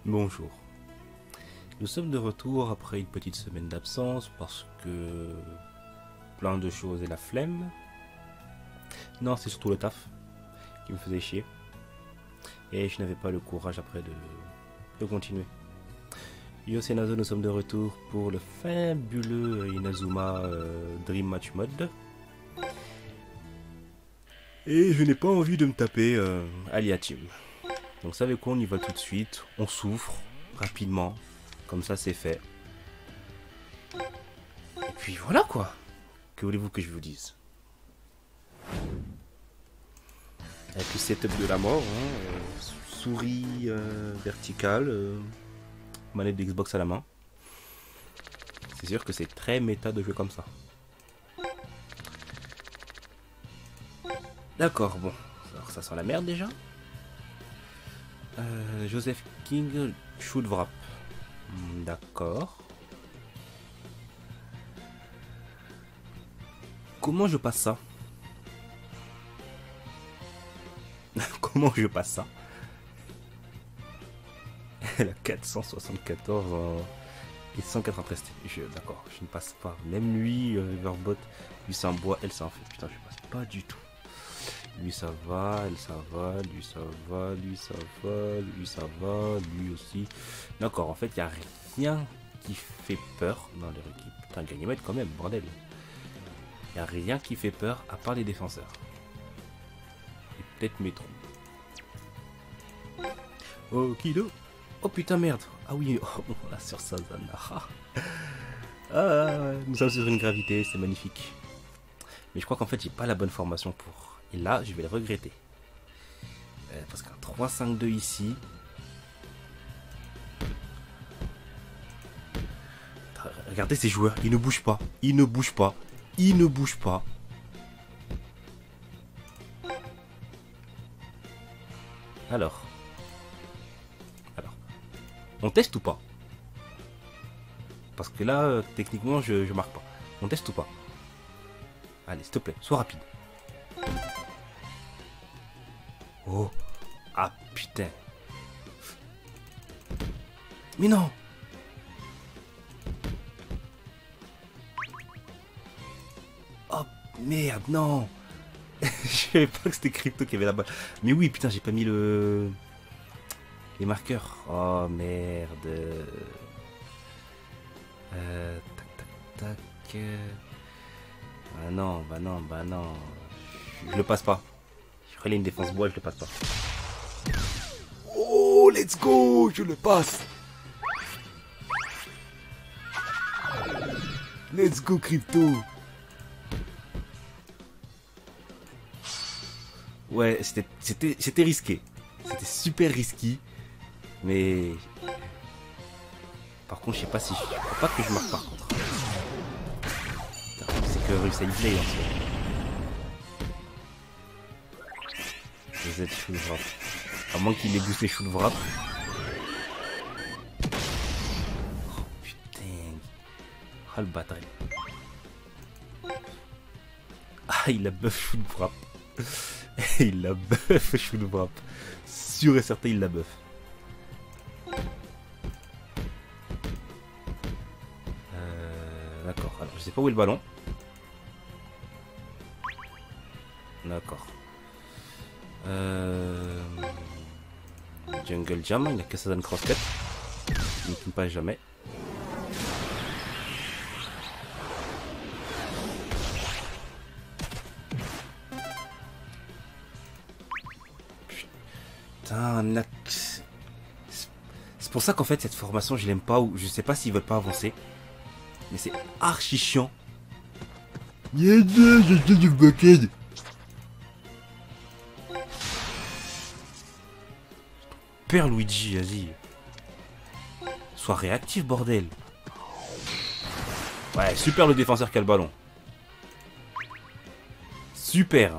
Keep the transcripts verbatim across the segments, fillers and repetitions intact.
Bonjour. Nous sommes de retour après une petite semaine d'absence parce que plein de choses et la flemme. Non, c'est surtout le taf qui me faisait chier. Et je n'avais pas le courage après de, de continuer. Yo, c'est Nazo, nous sommes de retour pour le fabuleux Inazuma euh, Dream Match Mode. Et je n'ai pas envie de me taper euh, Alia Team. Donc, vous savez quoi, on y va tout de suite. On souffre rapidement. Comme ça, c'est fait. Et puis voilà quoi. Que voulez-vous que je vous dise? Avec le setup de la mort, hein, euh, souris euh, verticale, euh, manette de Xbox à la main. C'est sûr que c'est très méta de jouer comme ça. D'accord, bon. Alors ça sent la merde déjà. Euh, Joseph King, Shoot Wrap. D'accord. Comment je passe ça? Comment je passe ça? Elle a quatre cent soixante-quatorze en... et cent quatre-vingt-treize. Je... D'accord, je ne passe pas. Même lui, euh, Riverbot, lui c'est un bois, elle c'est un fait. Putain, je passe pas du tout. Lui ça va, elle ça va, lui ça va, lui ça va, lui ça va, lui aussi. D'accord, en fait, il n'y a rien qui fait peur dans leur équipe. Putain, Ganymède quand même, bordel. Il n'y a rien qui fait peur à part les défenseurs. Et peut-être Métro. Oh, Kido. Oh putain, merde. Ah oui, oh, la sur Sazana. Ah, nous sommes sur une gravité, c'est magnifique. Mais je crois qu'en fait, j'ai pas la bonne formation pour... Et là, je vais le regretter. Euh, parce qu'un trois cinq deux ici... Regardez ces joueurs, ils ne bougent pas. Ils ne bougent pas. Ils ne bougent pas. Alors. Alors. On teste ou pas? Parce que là, euh, techniquement, je, je marque pas. On teste ou pas? Allez, s'il te plaît, sois rapide. Oh. Ah, putain. Mais non. Oh, merde, non. Je savais pas que c'était Crypto qui avait la balle. Mais oui, putain, j'ai pas mis le... les marqueurs. Oh, merde. Euh... Tac, tac, tac. Ah non, bah non, bah non. Je le passe pas. Je ferai une défense bois, je le passe pas. Oh, let's go, je le passe. Let's go, Crypto. Ouais, c'était c'était c'était risqué. C'était super risqué. Mais... Par contre, je sais pas si... Je crois pas que je marque par contre. C'est que Russia play en fait. Z shoot wrap. À moins qu'il ait boosté shoot wrap. Oh putain. Ah le bâtard. Ah il a buff shoot wrap. Il a buff shoot wrap. Sûr et certain il l'a buff. Euh, D'accord. Alors je sais pas où est le ballon. D'accord. Euh... Jungle Jam, il a que ça dans crosscut. Il ne tombe pas jamais. Putain, c'est pour ça qu'en fait cette formation je l'aime pas, ou je sais pas s'ils veulent pas avancer. Mais c'est archi chiant. Père Luigi, vas-y. Sois réactif, bordel. Ouais, super le défenseur qui a le ballon. Super.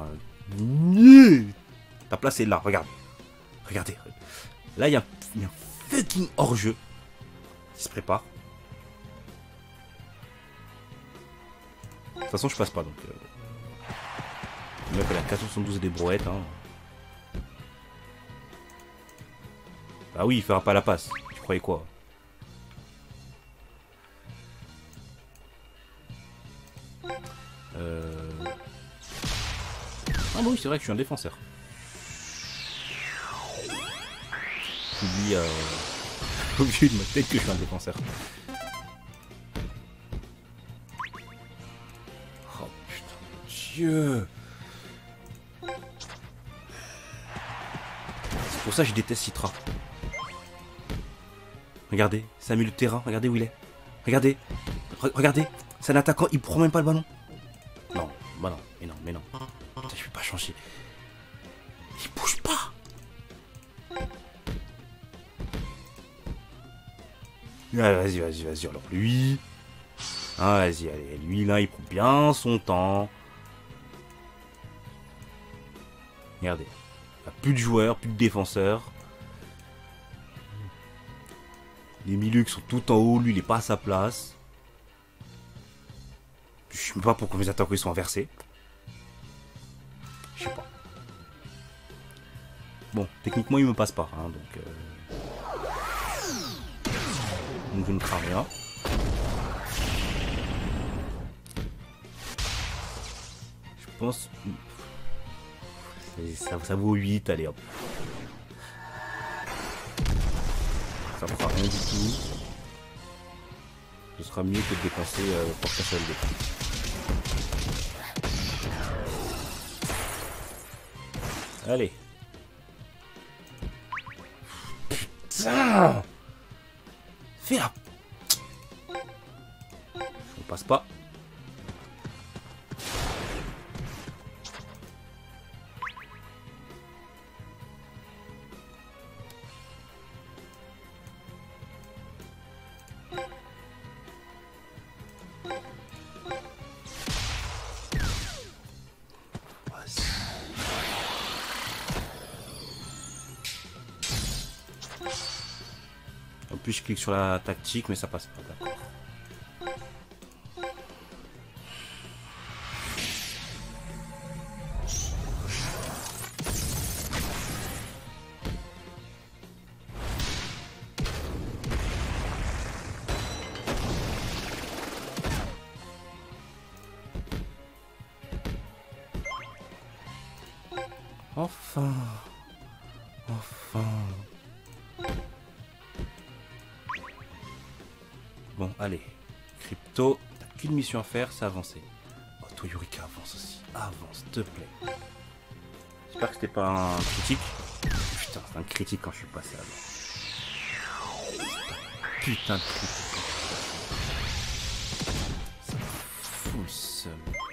Ta place est là, regarde. Regardez. Là, il y, y a un fucking hors-jeu qui se prépare. De toute façon, je passe pas, donc... Euh... Le mec, il a quatre cent soixante-douze des brouettes, hein. Ah oui, il fera pas la passe. Je croyais quoi? Euh... Ah bah oui, c'est vrai que je suis un défenseur. J'oublie euh... J'oublie de ma tête que je suis un défenseur. Oh putain de Dieu. C'est pour ça que je déteste Citra. Regardez, c'est un milieu de terrain, regardez où il est. Regardez, Re regardez, c'est un attaquant, il prend même pas le ballon. Non, bah non, mais non, mais non. Putain, je peux pas changer. Il bouge pas. Ah, vas-y, vas-y, vas-y, alors lui. Ah, vas-y, allez, lui là, il prend bien son temps. Regardez, il n'y a plus de joueurs, plus de défenseurs. Les milieux qui sont tout en haut, lui il est pas à sa place. Je sais pas pourquoi mes attaquants ils sont inversés. Je sais pas. Bon, techniquement il me passe pas, hein, donc, euh... donc je ne crains rien. Je pense... Ça, ça vaut huit, allez hop. Ça fera rien du tout. Ce sera mieux que de dépenser euh, pour K C L D. Allez. Putain. Fais la... On passe pas. En plus je clique sur la tactique mais ça passe pas, d'accord. Enfin. Enfin. Bon, allez. Crypto, t'as qu'une mission à faire, c'est avancer. Oh, toi, Yurika, avance aussi. Avance, s'il te plaît. J'espère que c'était pas un critique. Putain, c'est un critique quand je suis passé là-bas. Putain de critique. Ça fout le seum.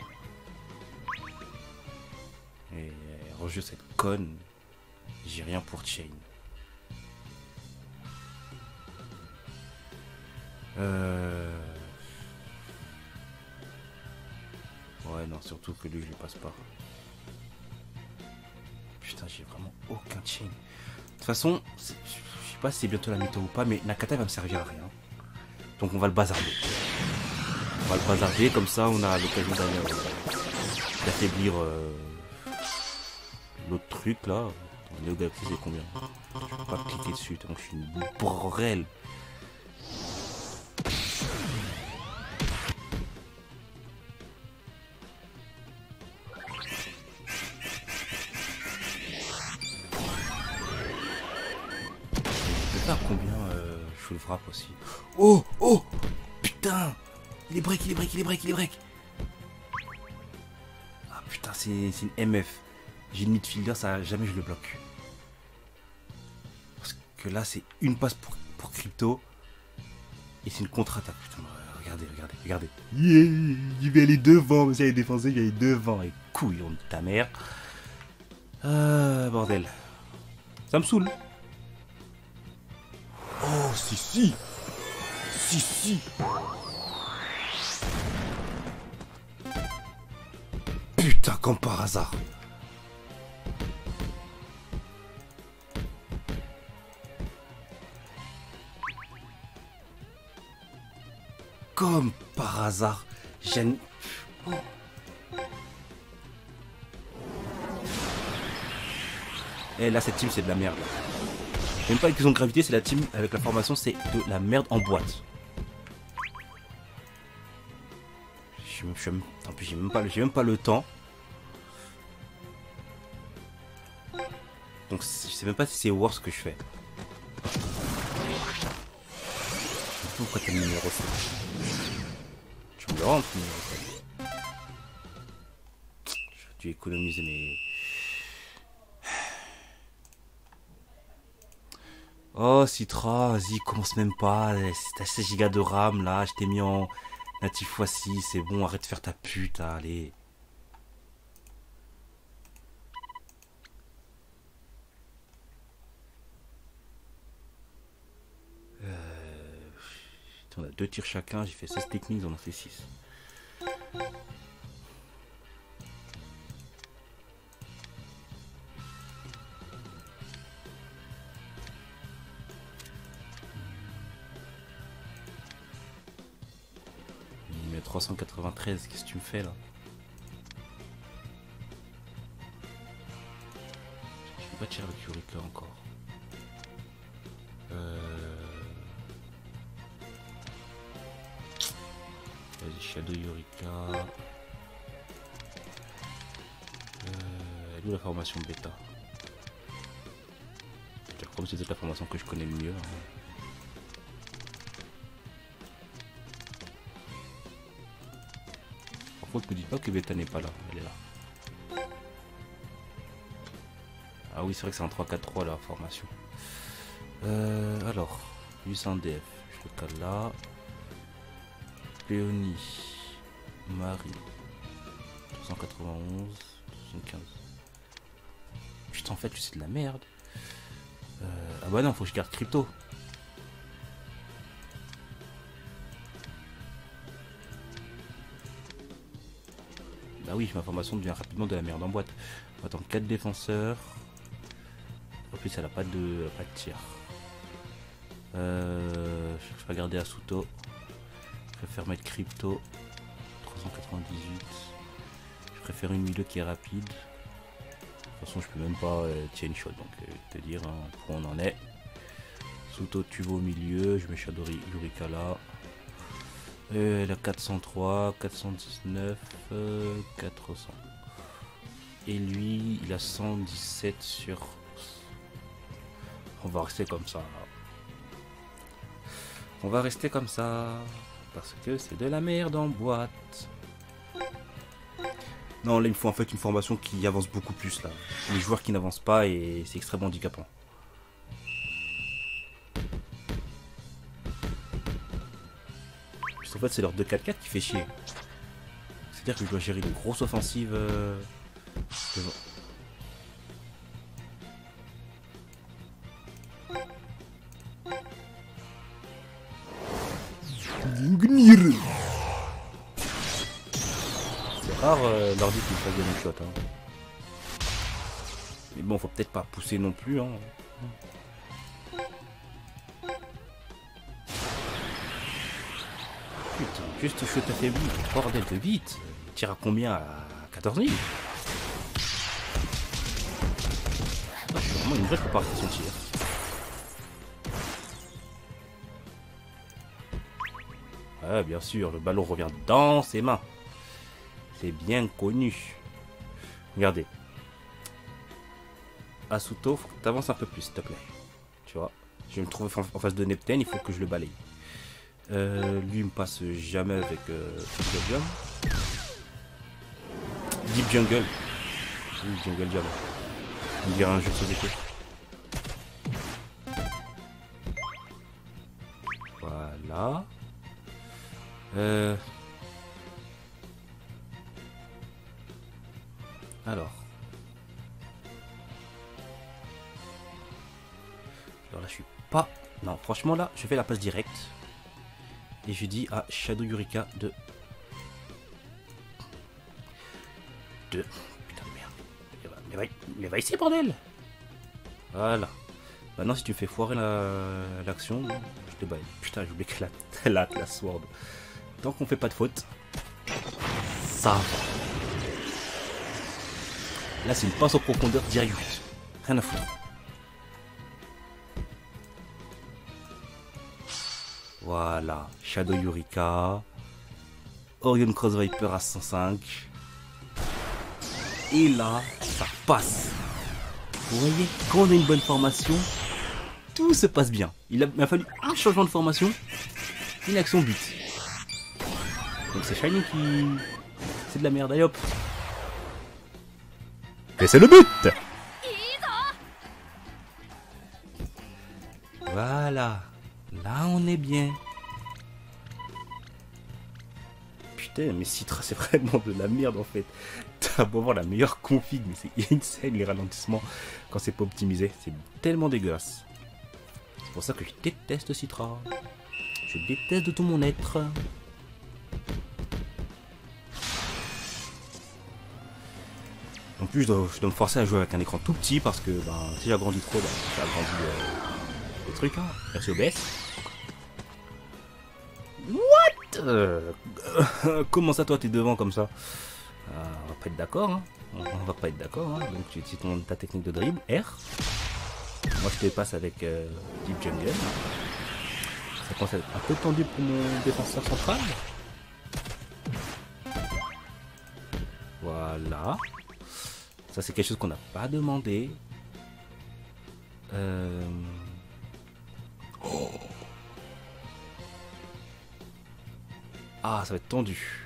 Et rejeu cette conne. J'ai rien pour Chain. Euh... Ouais, non, surtout que lui, je le passe pas. Putain, j'ai vraiment aucun chain. De toute façon, je sais pas si c'est bientôt la mytho ou pas, mais Nakata va me servir à rien. Donc on va le bazarder. On va le bazarder, comme ça on a l'occasion d'affaiblir euh, l'autre truc là. Néo Galaxy, c'est combien? Je peux pas cliquer dessus, donc je suis une borrelle. Combien euh, je full frappe aussi. Oh oh putain, il est break, il est break, il est break, il est break. Ah putain, c'est une M F. J'ai une midfielder, ça jamais je le bloque. Parce que là c'est une passe pour, pour Crypto et c'est une contre-attaque. Putain, regardez, regardez, regardez. Yeah, il va aller devant, mais ça il est défoncé, il va aller devant. Et couille, on de ta mère. Ah bordel. Ça me saoule. Oh, si, si. Si, si. Putain, comme par hasard. Comme par hasard. J'aime... Oh. Et là, cette team, c'est de la merde. même pas une question de gravité, c'est la team avec la formation, c'est de la merde en boîte. Je, je, en plus, j'ai même, pas, même pas le temps. Donc, je sais même pas si c'est worse ce que je fais. Pourquoi t'as le numéro sept? Tu me le rends, le numéro sept. J'aurais dû économiser mes... Oh Citra, vas-y, commence même pas. T'as seize gigas de RAM là, je t'ai mis en natif fois six, c'est bon, arrête de faire ta pute, hein, allez. Euh... On a deux tirs chacun, j'ai fait seize techniques, on en fait six. trois cent quatre-vingt-treize, qu'est-ce que tu me fais là? Je vais pas tirer avec Yurika encore. Euh... Vas-y, Shadow Yurika. Euh... Elle est où la formation bêta? Comme c'est la formation que je connais le mieux. Hein. Par contre, ne me dites pas que bêta n'est pas là. Elle est là. Ah oui, c'est vrai que c'est en trois quatre trois la formation. Euh, alors, huit cents D F, je le cale là. Léonie, Marie, trois cent quatre-vingt-onze, soixante-quinze. Putain, en fait, c'est de la merde. Euh, ah bah non, faut que je garde crypto. Bah oui, ma formation devient rapidement de la merde en boîte. Attends, quatre défenseurs. En plus, elle a pas de, pas de tir. Euh, je vais garder Asuto. Je préfère mettre crypto. trois cent quatre-vingt-dix-huit. Je préfère une milieu qui est rapide. De toute façon, je peux même pas euh, tirer une shot, donc euh, te dire hein, où on en est. Asuto, tu vas au milieu. Je mets Shadow Yurika là. Euh, elle a quatre cent trois, quatre cent dix-neuf, euh, quatre cents. Et lui, il a cent dix-sept sur... On va rester comme ça. On va rester comme ça. Parce que c'est de la merde en boîte. Non, là, il me faut en fait une formation qui avance beaucoup plus, là. Les joueurs qui n'avancent pas et c'est extrêmement handicapant. En fait, c'est leur deux quatre quatre qui fait chier. C'est-à-dire que je dois gérer une grosse offensive euh, devant. C'est rare euh, l'ordi qui me fasse des one-shot. Hein. Mais bon, faut peut-être pas pousser non plus. Hein. Putain, juste je t'affaiblis, bordel de vite. Il tire à combien? À quatorze mille. Je suis vraiment une vraie pour pas arrêter son tir. Ah, bien sûr, le ballon revient dans ses mains. C'est bien connu. Regardez. Asuto, faut que tu avances un peu plus, s'il te plaît. Tu vois, je vais me trouver en face de Neptune, il faut que je le balaye. Euh, lui, il me passe jamais avec euh, Jungle. Deep Jungle. Oui, Jungle Jam. On dirait un jeu de société. Voilà. Euh... Alors. Alors là, je suis pas... Non, franchement, là, je fais la passe directe. Et je dis à Shadow Yurika de... De... Putain de merde. Mais va, mais va ici, bordel. Voilà. Maintenant, si tu me fais foirer l'action, la... je te baille. Putain, j'ai oublié qu'elle a, elle a la sword. Tant qu'on fait pas de faute, ça va. Là, c'est une passe en profondeur directe. Rien à foutre. Voilà. Shadow Yurika. Orion Cross Viper à cent cinq. Et là, ça passe. Vous voyez, quand on a une bonne formation, tout se passe bien. Il a, il a fallu un changement de formation, une action but. Donc c'est Shiny qui... C'est de la merde, allez hop. Et c'est le but. Voilà. Là on est bien. Putain, mais Citra c'est vraiment de la merde en fait. T'as beau avoir la meilleure config, mais c'est insane les ralentissements quand c'est pas optimisé. C'est tellement dégueulasse. C'est pour ça que je déteste Citra. Je déteste de tout mon être. En plus, je dois, je dois me forcer à jouer avec un écran tout petit parce que ben, si j'agrandis trop, ben, ça agrandit euh, les trucs. Hein. Merci O B S. What euh, Comment ça, toi, t'es devant comme ça? euh, On va pas être d'accord. Hein. On, on va pas être d'accord. Hein. Donc, tu utilises ton, ta technique de dribble, R. Moi, je te passe avec euh, Deep Jungle. Ça commence à être un peu tendu pour mon défenseur central. Voilà. Ça, c'est quelque chose qu'on n'a pas demandé. Euh... Oh. Ah, ça va être tendu.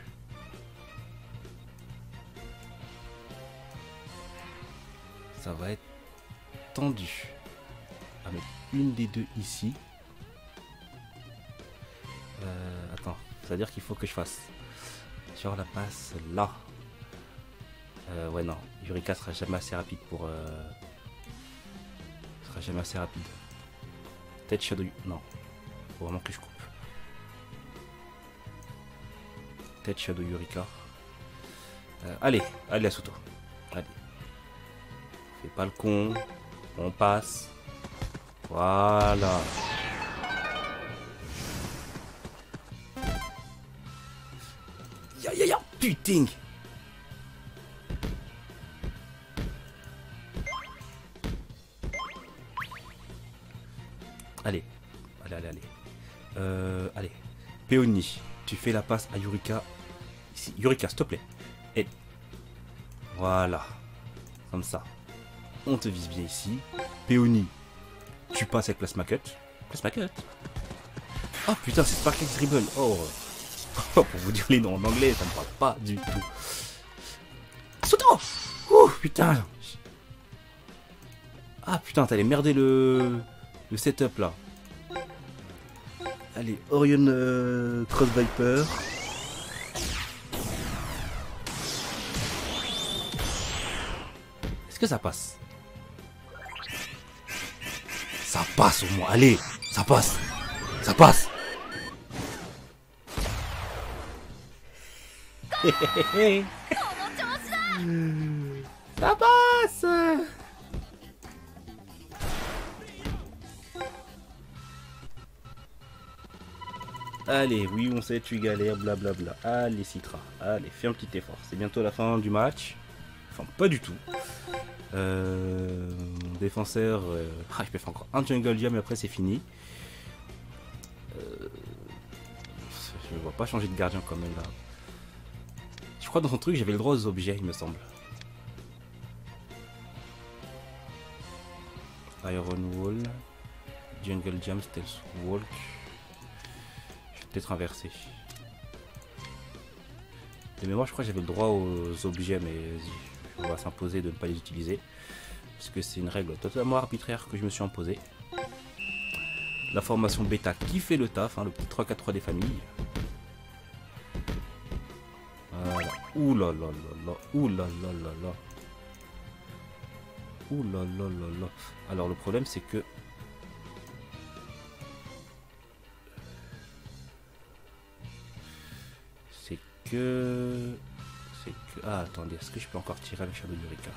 Ça va être tendu. On va mettre une des deux ici. Euh, attends, ça veut dire qu'il faut que je fasse genre la passe là. Euh, ouais non, Yurika sera jamais assez rapide pour... Euh... sera jamais assez rapide. Peut-être Shadow... Non, faut vraiment que je coupe. Peut-être Shadow Yurika. Euh, allez, allez Asuto. Allez. Fais pas le con. On passe. Voilà. Ya ya ya, putain. Allez, allez, allez, allez. Euh, allez. Peony, tu fais la passe à Yurika. Ici, Yurika, s'il te plaît. Et voilà. Comme ça. On te vise bien ici. Peony, tu passes avec Plasma Cut. Plasma Cut. Oh putain, c'est Sparklex Dribble. Oh. Oh, pour vous dire les noms en anglais, ça me parle pas du tout. Asuto. Ouh, putain. Ah putain, t'allais merder le... le setup là. Allez, Orion euh, Cross Viper. Est-ce que ça passe? Ça passe au moins, allez, ça passe. Ça passe. Ça passe. Allez, oui, on sait, tu galères, blablabla. Allez, Citra. Allez, fais un petit effort. C'est bientôt la fin du match. Enfin, pas du tout. Euh, mon défenseur... Euh, ah, je peux faire encore un jungle jam et après c'est fini. Euh, je ne vois pas changer de gardien quand même là. Je crois que dans son truc, j'avais le droit aux objets, il me semble. Iron Wall. Jungle Jam, Stealth Walk. Peut-être inversé. De mémoire, je crois que j'avais le droit aux objets, mais on va s'imposer de ne pas les utiliser. Parce que c'est une règle totalement arbitraire que je me suis imposée. La formation bêta qui fait le taf, hein, le petit trois quatre trois des familles. Voilà. Ouh là là là là. Ouh là là là là. Ouh là là là là. Alors le problème c'est que... C'est que... C'est que... Ah attendez, est-ce que je peux encore tirer avec Shadow Yurika?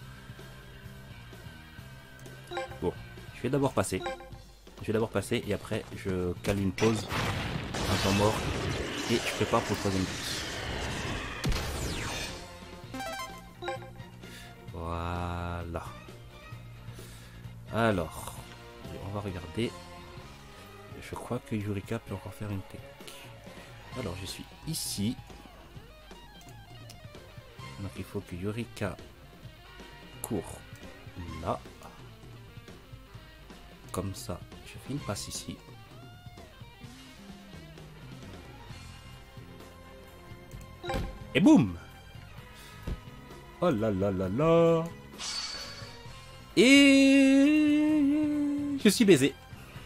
Bon, je vais d'abord passer. Je vais d'abord passer et après je cale une pause, un temps mort et je prépare pour le troisième but. Voilà. Alors, on va regarder. je crois que Yurika peut encore faire une tech. Alors je suis ici. Donc il faut que Yurika court là. Comme ça, je fais une passe ici. Et boum! Oh là là là là! Et je suis baisé.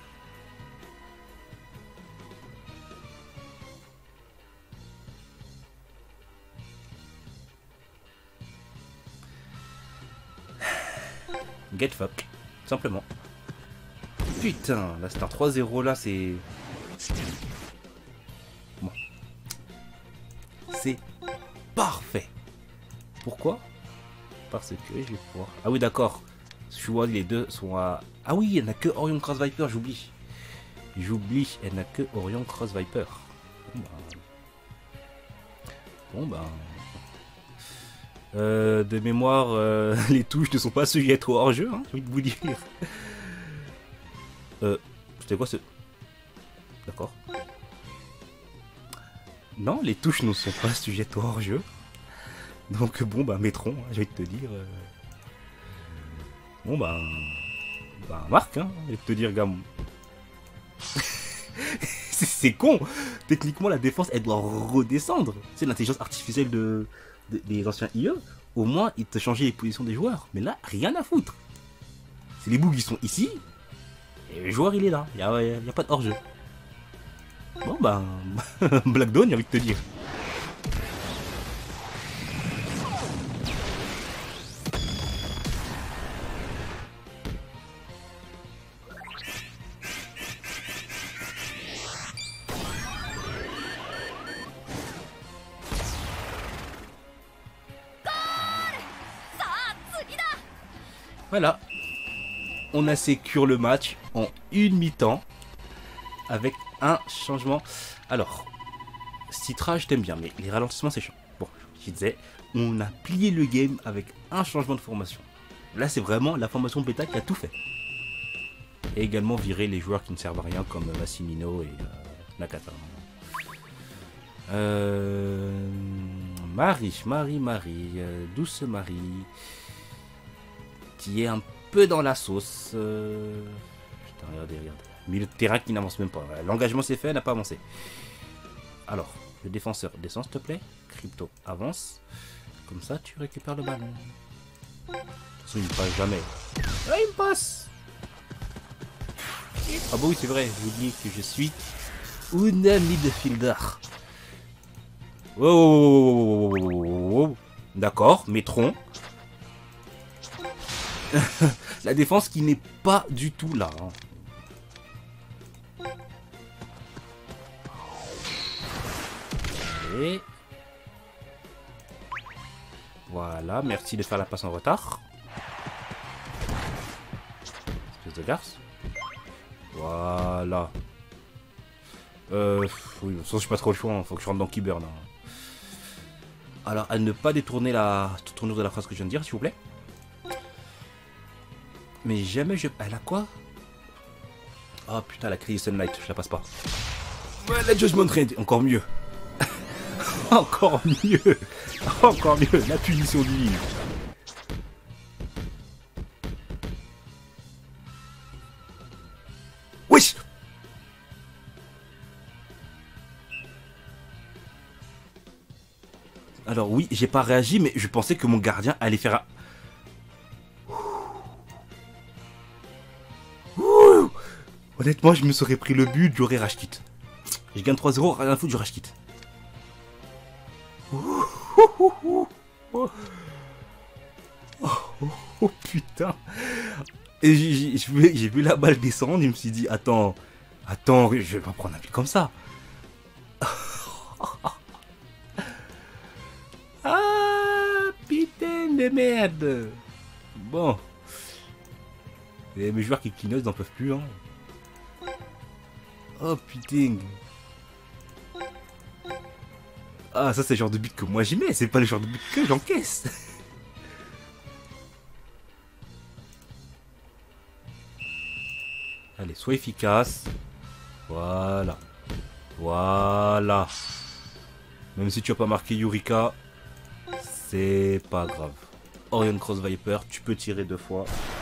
Get fuck, simplement. Putain, la star trois zéro là, c'est... Bon. C'est parfait. Pourquoi? Parce que je vais pouvoir... Ah oui, d'accord. Je vois les deux sont à... Ah oui, il n'y en a que Orion Cross Viper, j'oublie. J'oublie, il n'y en a que Orion Cross Viper. Bon bah... Bon, bah... Euh, de mémoire, euh, les touches ne sont pas sujettes au hors-jeu, hein, j'ai envie de vous dire. Euh, c'était quoi ce... D'accord. Non, les touches ne sont pas sujettes au hors-jeu. Donc bon, bah, Métron, hein, j'ai envie de te dire... Euh... Bon, bah... Bah, Marc, hein, j'ai envie de te dire, gamme. C'est con. Techniquement, la défense, elle doit redescendre. C'est l'intelligence artificielle de... des anciens I E, au moins ils te changeaient les positions des joueurs. Mais là, rien à foutre. C'est les bougs qui sont ici, et le joueur il est là. Il n'y a, y a pas de hors-jeu. Bon bah, Black Dawn, j'ai envie de te dire. Voilà, on a sécure le match en une mi-temps avec un changement. Alors, Citra, je t'aime bien, mais les ralentissements c'est chiant. Bon, je disais, on a plié le game avec un changement de formation. Là, c'est vraiment la formation bêta qui a tout fait. Et également virer les joueurs qui ne servent à rien comme Massimino et euh, Nakata. Euh, Marie, Marie, Marie, euh, douce Marie. Qui est un peu dans la sauce. Euh... Putain, regardez, regardez. Milieu de terrain qui n'avance même pas. L'engagement c'est fait, elle n'a pas avancé. Alors, le défenseur descend s'il te plaît. Crypto avance. Comme ça, tu récupères le ballon. De toute façon, il ne passe jamais. Ah, il me passe. Ah bah oui, c'est vrai. J'oublie que je suis un midfielder. Oh, d'accord, Métron. La défense qui n'est pas du tout là. Hein. Et voilà, merci de faire la passe en retard. Espèce de garce. Voilà. Euh, oui, de toute façon, je n'ai pas trop le choix, il faut que je rentre dans Keyburn. Hein. Alors, à ne pas détourner la tournure de la phrase que je viens de dire, s'il vous plaît. Mais jamais je... Elle a quoi? Oh putain, la crise Sunlight, je la passe pas. Ouais, la Judgment Raid, encore mieux. Encore mieux. Encore mieux, la punition divine. Wesh. Alors oui, j'ai pas réagi, mais je pensais que mon gardien allait faire un... Honnêtement, je me serais pris le but, j'aurais rage kit. Je gagne trois zéro, rien à foutre, je rage kit. Oh, oh, oh, oh. Oh, oh, oh, putain. Et j'ai vu la balle descendre, je me suis dit, attends, attends, je vais pas prendre un but comme ça. Ah, putain de merde. Bon. Et mes joueurs qui clignotent n'en peuvent plus, hein. Oh putain. Ah, ça c'est le genre de but que moi j'y mets, c'est pas le genre de but que j'encaisse. Allez, sois efficace. Voilà. Voilà. Même si tu as pas marqué Yurika, c'est pas grave. Orion Cross Viper, tu peux tirer deux fois.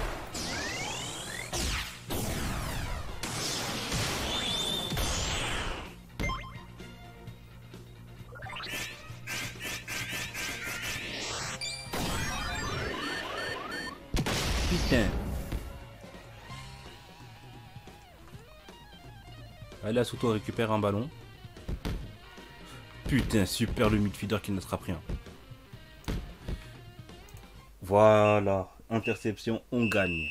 Putain. Allez, Asuto récupère un ballon. Putain, super le midfielder qui n'attrape rien. Voilà, interception, on gagne.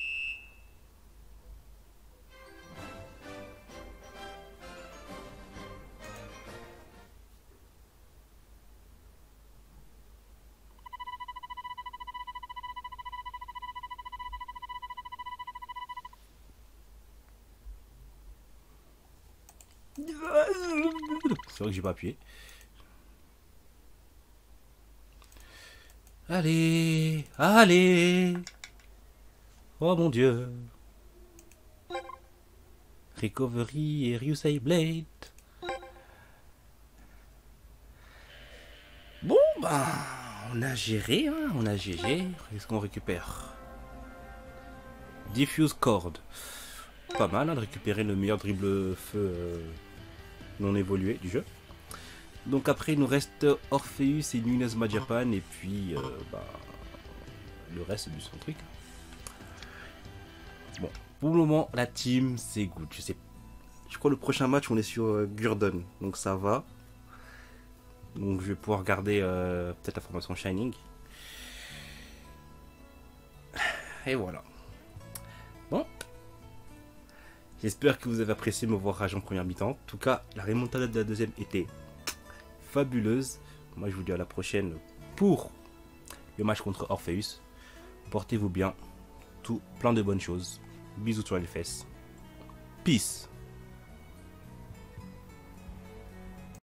C'est vrai que j'ai pas appuyé. Allez, allez. Oh mon dieu. Recovery et Ryusei Blade. Bon bah, on a géré, hein, on a G G. Qu'est-ce qu'on récupère? Diffuse Cord. Pas mal hein, de récupérer le meilleur dribble feu euh, non évolué du jeu. Donc après il nous reste Orpheus et Inazuma Japan et puis euh, bah, le reste du son truc. Bon, pour le moment la team c'est good. Je sais, je crois le prochain match on est sur euh, Gurdon, donc ça va. Donc je vais pouvoir garder euh, peut-être la formation Shining. Et voilà. Bon. J'espère que vous avez apprécié me voir rage en première mi-temps. En tout cas, la remontada de la deuxième était fabuleuse. Moi, je vous dis à la prochaine pour le match contre Orpheus. Portez-vous bien. Tout plein de bonnes choses. Bisous sur les fesses. Peace.